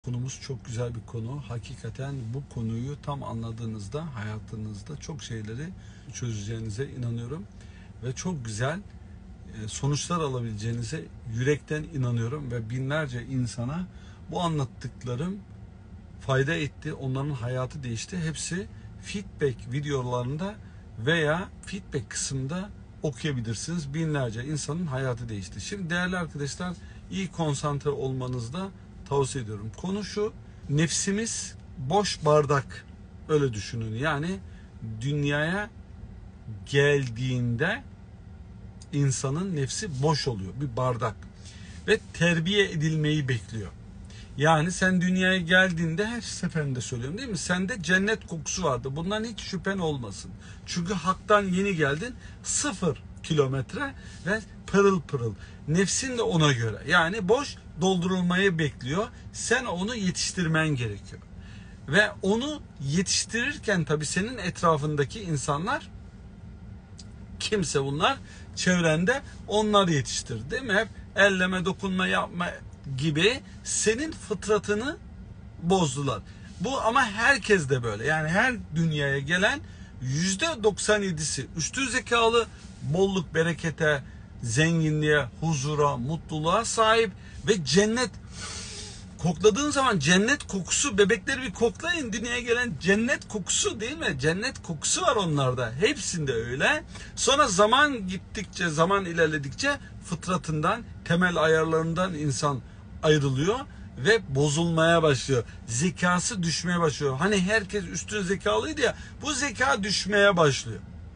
Konumuz çok güzel bir konu. Hakikaten bu konuyu tam anladığınızda hayatınızda çok şeyleri çözeceğinize inanıyorum. Ve çok güzel sonuçlar alabileceğinize yürekten inanıyorum. Ve binlerce insana bu anlattıklarım fayda etti. Onların hayatı değişti. Hepsi feedback videolarında veya feedback kısmında okuyabilirsiniz. Binlerce insanın hayatı değişti. Şimdi değerli arkadaşlar, iyi konsantre olmanızda tavsiye ediyorum. Konu şu: nefsimiz boş bardak, öyle düşünün. Yani dünyaya geldiğinde insanın nefsi boş oluyor, bir bardak ve terbiye edilmeyi bekliyor. Yani sen dünyaya geldiğinde, her seferinde söylüyorum değil mi? Sende cennet kokusu vardı. Bundan hiç şüphen olmasın. Çünkü haktan yeni geldin. 0 kilometre ve pırıl pırıl. Nefsin de ona göre. Yani boş, doldurulmayı bekliyor. Sen onu yetiştirmen gerekiyor. Ve onu yetiştirirken tabii senin etrafındaki insanlar, kimse bunlar? Çevrende, onlar yetiştir değil mi? Hep elleme, dokunma, yapma gibi senin fıtratını bozdular. Bu ama herkes de böyle. Yani her dünyaya gelen %97'si üstün zekalı, bolluk, berekete, zenginliğe, huzura, mutluluğa sahip ve cennet kokladığın zaman cennet kokusu, bebekleri bir koklayın, dünyaya gelen cennet kokusu değil mi? Cennet kokusu var onlarda. Hepsinde öyle. Sonra zaman gittikçe, zaman ilerledikçe fıtratından, temel ayarlarından insan ayrılıyor ve bozulmaya başlıyor. Zekası düşmeye başlıyor. Hani herkes üstün zekalıydı ya, bu zeka düşmeye başlıyor.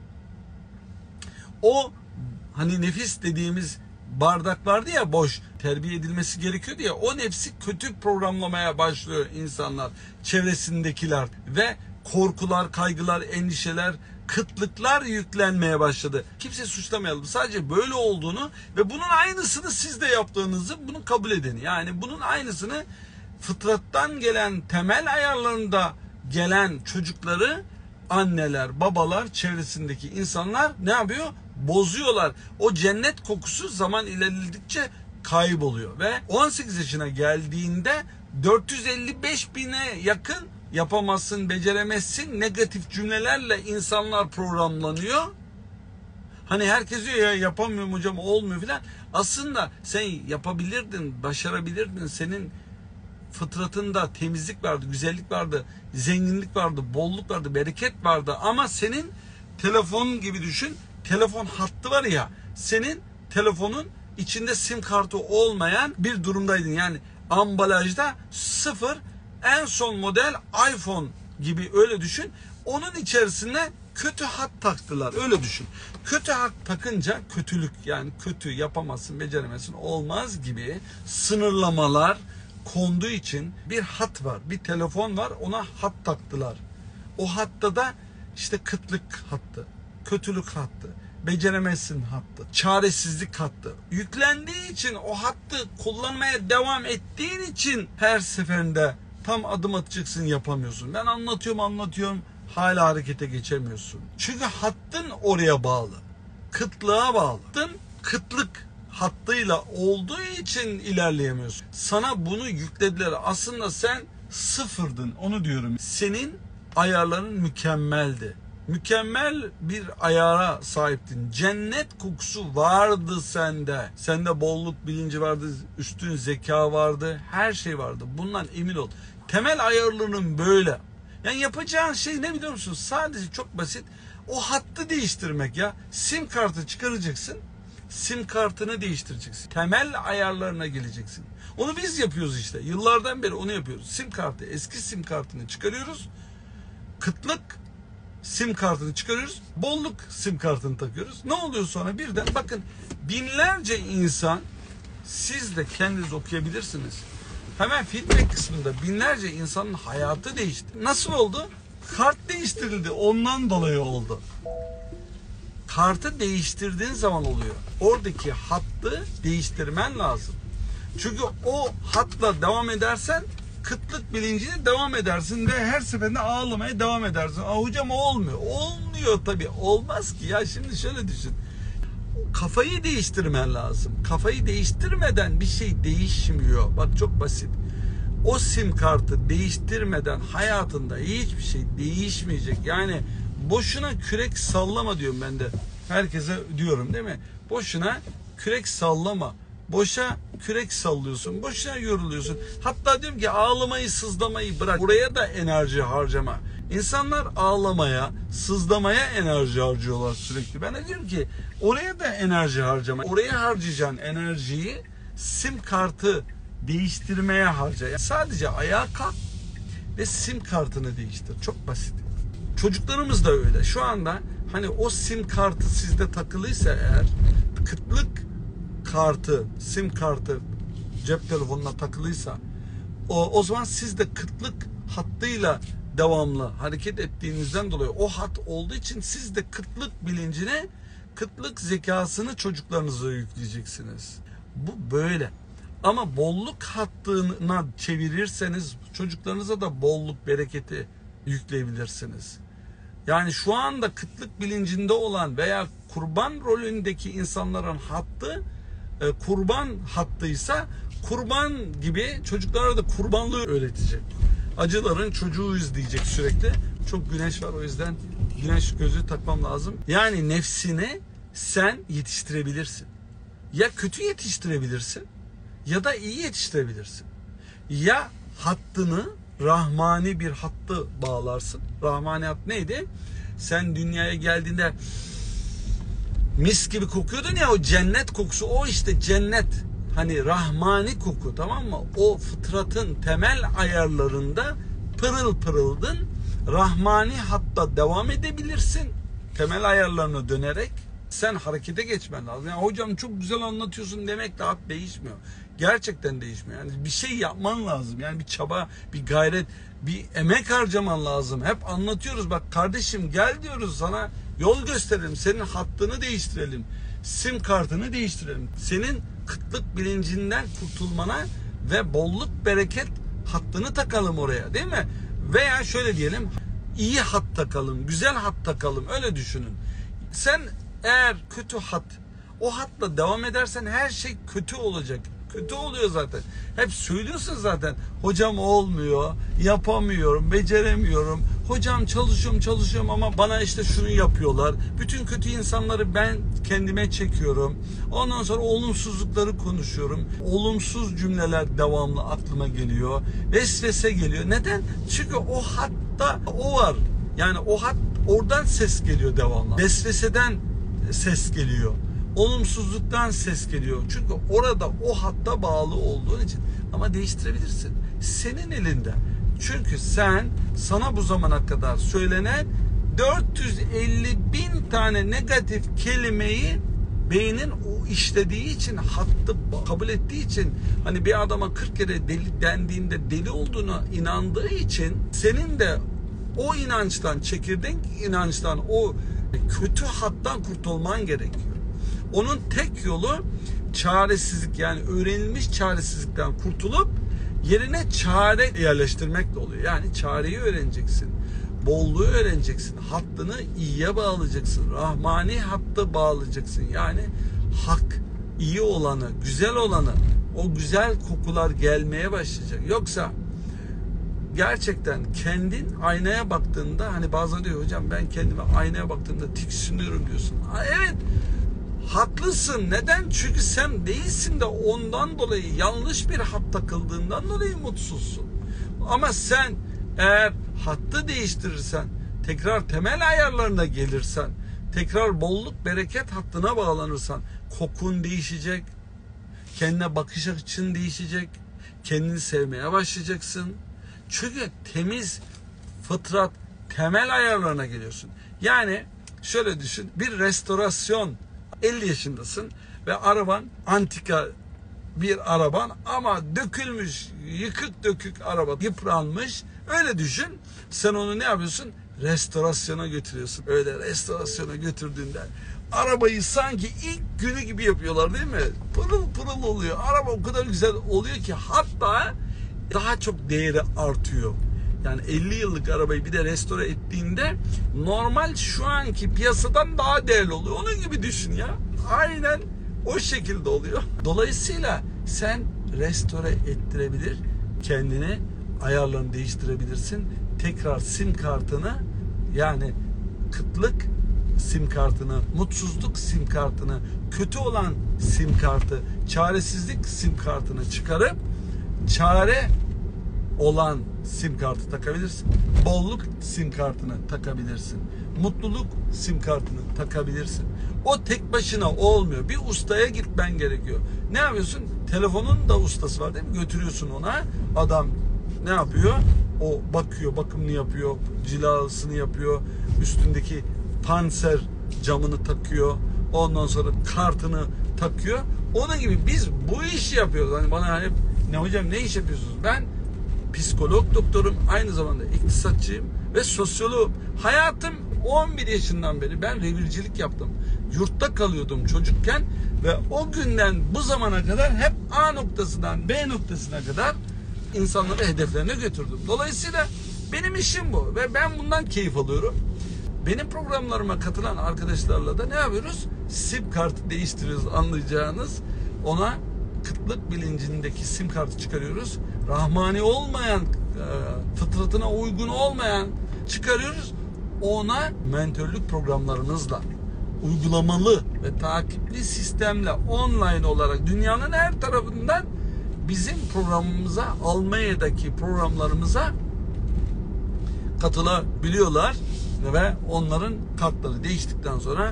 O hani nefis dediğimiz bardak vardı ya, boş, terbiye edilmesi gerekiyordu ya, o nefsi kötü programlamaya başlıyor insanlar, çevresindekiler ve korkular, kaygılar, endişeler, kıtlıklar yüklenmeye başladı. Kimse suçlamayalım. Sadece böyle olduğunu ve bunun aynısını siz de yaptığınızı bunu kabul edin. Yani bunun aynısını, fıtrattan gelen temel ayarlarında gelen çocukları anneler, babalar, çevresindeki insanlar ne yapıyor? Bozuyorlar. O cennet kokusu zaman ilerledikçe kayboluyor ve 18 yaşına geldiğinde 455 bine yakın yapamazsın, beceremezsin negatif cümlelerle insanlar programlanıyor. Hani herkes diyor ya, yapamıyorum hocam, olmuyor filan. Aslında sen yapabilirdin, başarabilirdin. Senin fıtratında temizlik vardı, güzellik vardı, zenginlik vardı, bolluk vardı, bereket vardı. Ama senin telefon gibi düşün. Telefon hattı var ya, senin telefonun içinde sim kartı olmayan bir durumdaydın. Yani ambalajda 0, en son model iPhone gibi, öyle düşün. Onun içerisine kötü hat taktılar, öyle düşün. Kötü hat takınca kötülük, yani kötü, yapamazsın, beceremezsin, olmaz gibi sınırlamalar konduğu için bir hat var, bir telefon var, ona hat taktılar. O hatta da işte kıtlık hattı, kötülük hattı, beceremezsin hattı, çaresizlik hattı yüklendiği için, o hattı kullanmaya devam ettiğin için her seferinde tam adım atacaksın, yapamıyorsun. Ben anlatıyorum, hala harekete geçemiyorsun. Çünkü hattın oraya bağlı, kıtlığa bağlı. Hattın kıtlık hattıyla olduğu için ilerleyemiyorsun. Sana bunu yüklediler. Aslında sen sıfırdın, onu diyorum. Senin ayarların mükemmeldi. Mükemmel bir ayara sahiptin. Cennet kokusu vardı sende. Sende bolluk bilinci vardı, üstün zeka vardı, her şey vardı. Bundan emin ol. Temel ayarlarının böyle. Yani yapacağın şey ne biliyor musun? Sadece çok basit. O hattı değiştirmek ya. Sim kartı çıkaracaksın. Sim kartını değiştireceksin. Temel ayarlarına geleceksin. Onu biz yapıyoruz işte. Yıllardan beri onu yapıyoruz. Sim kartı, eski sim kartını çıkarıyoruz. Kıtlık sim kartını çıkarıyoruz. Bolluk sim kartını takıyoruz. Ne oluyor sonra? Birden bakın, binlerce insan, siz de kendiniz okuyabilirsiniz. Hemen feedback kısmında binlerce insanın hayatı değişti. Nasıl oldu? Kart değiştirildi. Ondan dolayı oldu. Kartı değiştirdiğin zaman oluyor. Oradaki hattı değiştirmen lazım. Çünkü o hatla devam edersen kıtlık bilinciyle devam edersin ve her seferinde ağlamaya devam edersin. Hocam olmuyor. Olmuyor tabii. Olmaz ki ya. Şimdi şöyle düşün. Kafayı değiştirmen lazım. Kafayı değiştirmeden bir şey değişmiyor. Bak çok basit. o sim kartı değiştirmeden hayatında hiçbir şey değişmeyecek. Yani boşuna kürek sallama diyorum ben de. Herkese diyorum değil mi? Boşuna kürek sallama. Boşa kürek sallıyorsun. Boşuna yoruluyorsun. Hatta diyorum ki ağlamayı, sızlamayı bırak. Buraya da enerji harcama. İnsanlar ağlamaya, sızlamaya enerji harcıyorlar sürekli. Ben de diyorum ki oraya da enerji harcama. Oraya harcayacağın enerjiyi sim kartı değiştirmeye harca. Yani sadece ayağa kalk ve sim kartını değiştir. Çok basit. Çocuklarımız da öyle. Şu anda hani o sim kartı sizde takılıysa eğer, kıtlık kartı, sim kartı cep telefonuna takılıysa o zaman siz de kıtlık hattıyla devamlı hareket ettiğinizden dolayı o hat olduğu için siz de kıtlık bilincine, kıtlık zekasını çocuklarınıza yükleyeceksiniz. Bu böyle. Ama bolluk hattına çevirirseniz çocuklarınıza da bolluk bereketi yükleyebilirsiniz. Yani şu anda kıtlık bilincinde olan veya kurban rolündeki insanların hattı kurban hattıysa kurban gibi çocuklara da kurbanlığı öğretecek. Acıların çocuğuyuz diyecek sürekli. Çok güneş var, o yüzden güneş gözlüğü takmam lazım. Yani nefsini sen yetiştirebilirsin. Ya kötü yetiştirebilirsin ya da iyi yetiştirebilirsin. Ya hattını rahmani bir hattı bağlarsın. Rahmani hat neydi? Sen dünyaya geldiğinde mis gibi kokuyordun ya, o cennet kokusu, o işte cennet. Hani rahmani koku, tamam mı? O fıtratın temel ayarlarında pırıl pırıldın. Rahmani hatta devam edebilirsin. Temel ayarlarına dönerek sen harekete geçmen lazım. Yani hocam çok güzel anlatıyorsun demekle hat değişmiyor. Gerçekten değişmiyor. Yani bir şey yapman lazım. Yani bir çaba, bir gayret, bir emek harcaman lazım. Hep anlatıyoruz. Bak kardeşim gel diyoruz sana, yol gösterelim. Senin hattını değiştirelim. Sim kartını değiştirelim. Senin kıtlık bilincinden kurtulmana ve bolluk bereket hattını takalım oraya, değil mi? Veya şöyle diyelim, iyi hat takalım, güzel hat takalım, öyle düşünün. Sen eğer kötü hat, o hatla devam edersen her şey kötü olacak. Kötü oluyor zaten. Hep söylüyorsun zaten. Hocam olmuyor, yapamıyorum, beceremiyorum. Hocam çalışıyorum ama bana işte şunu yapıyorlar. Bütün kötü insanları ben kendime çekiyorum. Ondan sonra olumsuzlukları konuşuyorum. Olumsuz cümleler devamlı aklıma geliyor. Vesvese geliyor. Neden? Çünkü o hatta o var. Yani o hat, oradan ses geliyor devamlı. Vesveseden ses geliyor. Olumsuzluktan ses geliyor. Çünkü orada o hatta bağlı olduğun için. Ama değiştirebilirsin. Senin elinde. Çünkü sana bu zamana kadar söylenen 450.000 tane negatif kelimeyi beynin o işlediği için, hattı kabul ettiği için, hani bir adama 40 kere deli dendiğinde deli olduğuna inandığı için senin de o inançtan, çekirdek inançtan, o kötü hattan kurtulman gerekiyor. Onun tek yolu çaresizlik, yani öğrenilmiş çaresizlikten kurtulup yerine çare yerleştirmekle oluyor. Yani çareyi öğreneceksin. Bolluğu öğreneceksin. Hattını iyiye bağlayacaksın. Rahmani hattı bağlayacaksın. Yani hak, iyi olanı, güzel olanı, o güzel kokular gelmeye başlayacak. Yoksa gerçekten kendin aynaya baktığında, hani bazen diyor hocam ben kendime aynaya baktığımda tiksiniyorum diyorsun. Evet, haklısın. Neden? Çünkü sen değilsin de ondan dolayı, yanlış bir hat takıldığından dolayı mutsuzsun. Ama sen eğer hattı değiştirirsen, tekrar temel ayarlarına gelirsen, tekrar bolluk bereket hattına bağlanırsan, kokun değişecek, kendine bakış açın değişecek, kendini sevmeye başlayacaksın. Çünkü temiz fıtrat, temel ayarlarına geliyorsun. Yani şöyle düşün, bir restorasyon, 50 yaşındasın ve araban antika bir araban ama dökülmüş, yıkık dökük araba, yıpranmış. Öyle düşün. Sen onu ne yapıyorsun? Restorasyona götürüyorsun. Öyle restorasyona götürdüğünde arabayı sanki ilk günü gibi yapıyorlar, değil mi? Pırıl pırıl oluyor. Araba o kadar güzel oluyor ki hatta daha çok değeri artıyor. Yani 50 yıllık arabayı bir de restore ettiğinde normal şu anki piyasadan daha değerli oluyor. Onun gibi düşün ya. Aynen o şekilde oluyor. Dolayısıyla sen restore ettirebilir, kendini ayarlarını değiştirebilirsin. Tekrar sim kartını, yani kıtlık sim kartını, mutsuzluk sim kartını, kötü olan sim kartı, çaresizlik sim kartını çıkarıp çare olan sim kartı takabilirsin. Bolluk sim kartını takabilirsin. Mutluluk sim kartını takabilirsin. O tek başına olmuyor. Bir ustaya gitmen gerekiyor. Ne yapıyorsun? Telefonun da ustası var değil mi? Götürüyorsun ona. Adam ne yapıyor? O bakıyor, bakımını yapıyor, cilasını yapıyor. Üstündeki panser camını takıyor. Ondan sonra kartını takıyor. Onun gibi biz bu işi yapıyoruz. Hani bana hep ne hocam ne iş yapıyorsunuz? Ben psikolog doktorum, aynı zamanda iktisatçıyım ve sosyoloğum. Hayatım 11 yaşından beri ben revircilik yaptım. Yurtta kalıyordum çocukken ve o günden bu zamana kadar hep A noktasından B noktasına kadar insanları hedeflerine götürdüm. Dolayısıyla benim işim bu ve ben bundan keyif alıyorum. Benim programlarıma katılan arkadaşlarla da ne yapıyoruz? Sim kartı değiştiriyoruz, anlayacağınız. Ona kıtlık bilincindeki sim kartı çıkarıyoruz. Rahmani olmayan, fıtratına uygun olmayan çıkarıyoruz. Ona mentörlük programlarımızla, uygulamalı ve takipli sistemle online olarak dünyanın her tarafından bizim programımıza, Almanya'daki programlarımıza katılabiliyorlar ve onların kartları değiştikten sonra,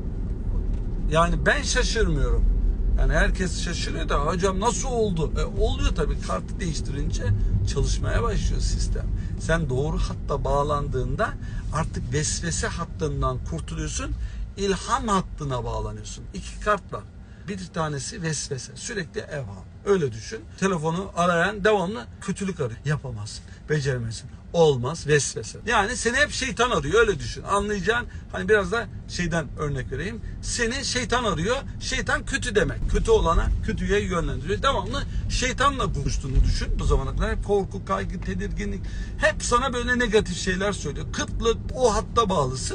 yani ben şaşırmıyorum. Yani herkes şaşırıyor da hocam nasıl oldu? Oluyor tabii, kartı değiştirince çalışmaya başlıyor sistem. Sen doğru hatta bağlandığında artık vesvese hattından kurtuluyorsun. İlham hattına bağlanıyorsun. 2 kart var. Bir tanesi vesvese. Sürekli evham. Öyle düşün. Telefonu arayan devamlı kötülük arıyor. Yapamazsın. Beceremezsin. Olmaz. Vesvese. Yani seni hep şeytan arıyor. Öyle düşün. Anlayacağın, hani biraz da şeyden örnek vereyim. Seni şeytan arıyor. Şeytan kötü demek. Kötü olana kötüye yönlendiriyor. Devamlı şeytanla konuştuğunu düşün. Bu zamana kadar hep korku, kaygı, tedirginlik. Hep sana böyle negatif şeyler söylüyor. Kıtlık, o hatta bağlısın.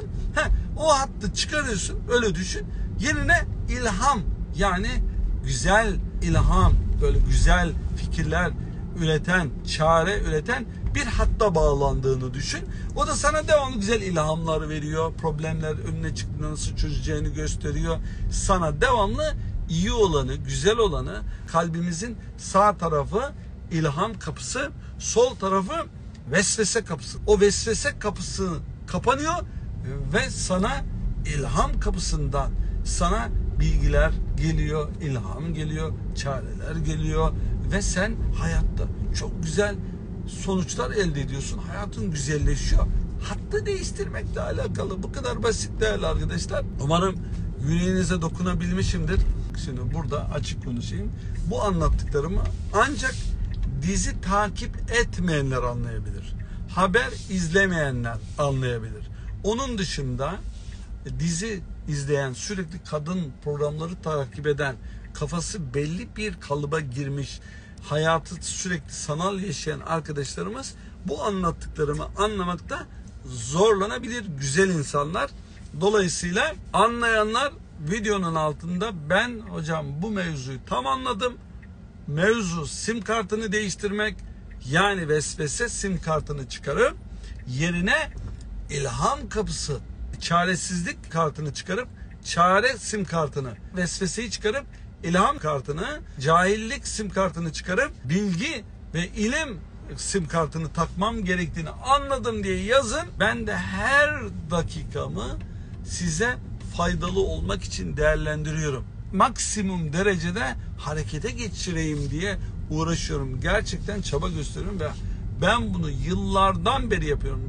O hattı çıkarıyorsun. Öyle düşün. Yerine ilham, yani güzel ilham, böyle güzel fikirler üreten, çare üreten bir hatta bağlandığını düşün. O da sana devamlı güzel ilhamlar veriyor. Problemler önüne çıktığında nasıl çözeceğini gösteriyor. Sana devamlı iyi olanı, güzel olanı, kalbimizin sağ tarafı ilham kapısı, sol tarafı vesvese kapısı. O vesvese kapısı kapanıyor ve sana ilham kapısından sana bilgiler geliyor, ilham geliyor, çareler geliyor ve sen hayatta çok güzel sonuçlar elde ediyorsun. Hayatın güzelleşiyor. Hattı değiştirmekle alakalı. Bu kadar basit değerli arkadaşlar. Umarım yüreğinize dokunabilmişimdir. Şimdi burada açık konuşayım. Bu anlattıklarımı ancak dizi takip etmeyenler anlayabilir. Haber izlemeyenler anlayabilir. Onun dışında dizi izleyen, sürekli kadın programları takip eden, kafası belli bir kalıba girmiş, hayatı sürekli sanal yaşayan arkadaşlarımız bu anlattıklarımı anlamakta zorlanabilir, güzel insanlar. Dolayısıyla anlayanlar videonun altında ben hocam bu mevzuyu tam anladım. Mevzu sim kartını değiştirmek, yani vesvese sim kartını çıkarıp yerine ilham kapısı, çaresizlik kartını çıkarıp çare sim kartını, vesveseyi çıkarıp ilham kartını, cahillik sim kartını çıkarıp bilgi ve ilim sim kartını takmam gerektiğini anladım diye yazın. Ben de her dakikamı size faydalı olmak için değerlendiriyorum. Maksimum derecede harekete geçireyim diye uğraşıyorum. Gerçekten çaba gösteriyorum ve ben bunu yıllardan beri yapıyorum.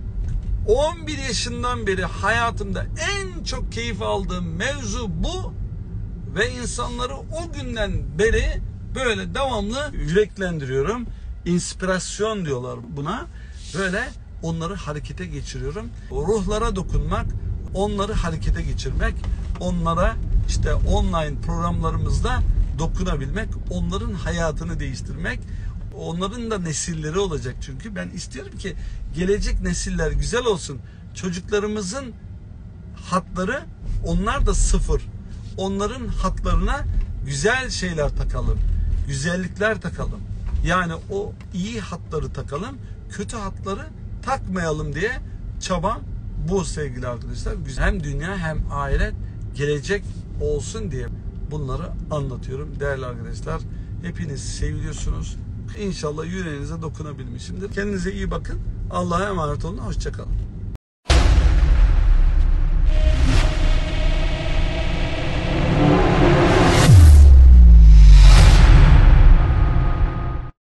11 yaşından beri hayatımda en çok keyif aldığım mevzu bu ve insanları o günden beri böyle devamlı yüreklendiriyorum. İnspirasyon diyorlar buna. Böyle onları harekete geçiriyorum. Ruhlara dokunmak, onları harekete geçirmek, onlara işte online programlarımızda dokunabilmek, onların hayatını değiştirmek, onların da nesilleri olacak çünkü ben istiyorum ki gelecek nesiller güzel olsun. Çocuklarımızın hatları, onlar da sıfır. Onların hatlarına güzel şeyler takalım, güzellikler takalım. Yani o iyi hatları takalım, kötü hatları takmayalım diye çabam bu sevgili arkadaşlar. Hem dünya hem ahiret gelecek olsun diye bunları anlatıyorum değerli arkadaşlar. Hepiniz seviliyorsunuz. İnşallah yüreğinize dokunabilmişimdir. Kendinize iyi bakın. Allah'a emanet olun. Hoşça kalın.